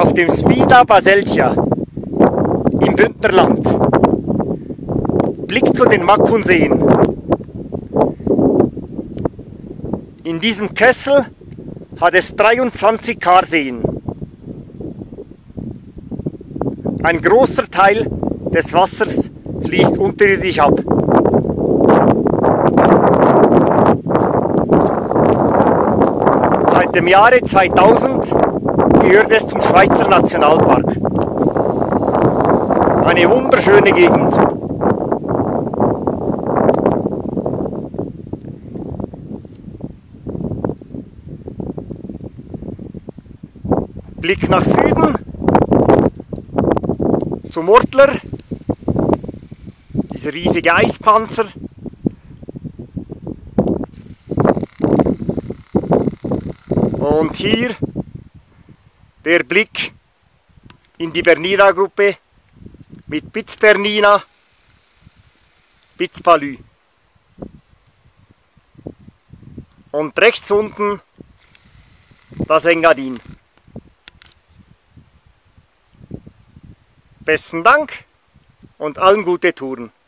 auf dem Svida Baselgia im Bündnerland. Blick zu den Makunseen. In diesem Kessel hat es 23 Karseen. Ein großer Teil des Wassers fließt unterirdisch ab. Seit dem Jahre 2000 gehört es zum Schweizer Nationalpark. Eine wunderschöne Gegend. Blick nach Süden zum Ortler, dieser riesige Eispanzer. Und hier der Blick in die Bernina-Gruppe mit Piz Bernina, Piz Palu. Und rechts unten das Engadin. Besten Dank und allen gute Touren.